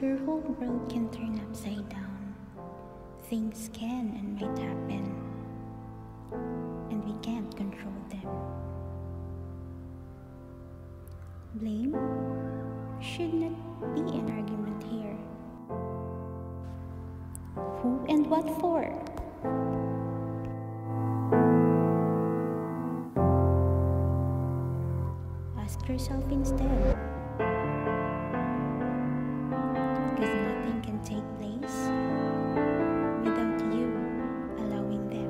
your whole world can turn upside down. Things can and might happen, and we can't control them. Blame should not be an argument here. Who and what for? Ask yourself instead. Because nothing can take place without you allowing them.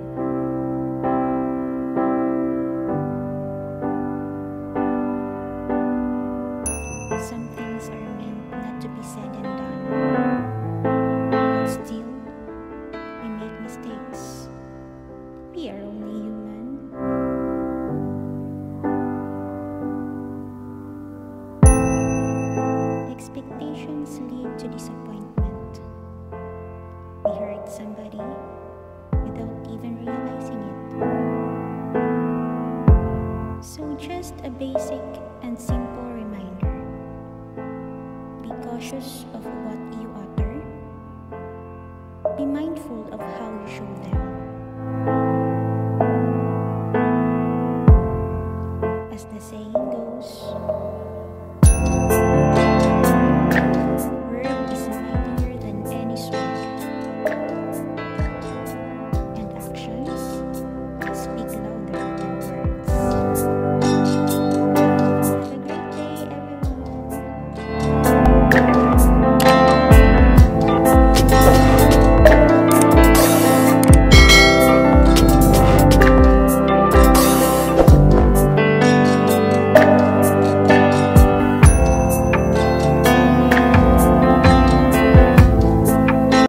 Some things are meant not to be said and done, but still, we make mistakes. We are only human. Expectations lead to disappointment. We hurt somebody without even realizing it. So just a basic and simple reminder. Be cautious of what you utter. Be mindful of how you show them.